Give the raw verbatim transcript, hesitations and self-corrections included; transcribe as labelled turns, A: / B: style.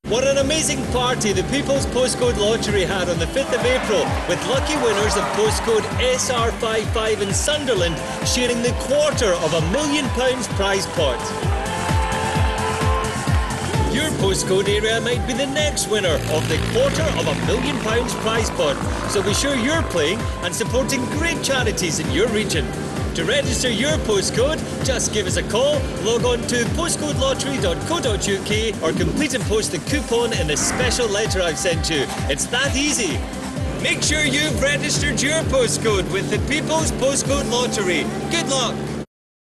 A: What an amazing party the Peoples Postcode Lottery had on the fifth of April, with lucky winners of postcode S R fifty-five in Sunderland sharing the quarter of a million pounds prize pot. Your postcode area might be the next winner of the quarter of a million pounds prize pot, so be sure you're playing and supporting great charities in your region. To register your postcode, just give us a call, log on to postcode lottery dot co dot U K or complete and post the coupon in the special letter I've sent you. It's that easy. Make sure you've registered your postcode with the Peoples Postcode Lottery. Good luck!